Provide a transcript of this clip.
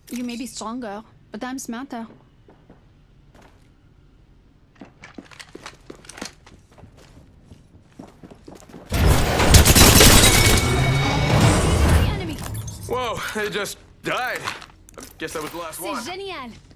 You may be stronger, but I'm smarter. Whoa, they just died. I guess that was the last one. C'est génial.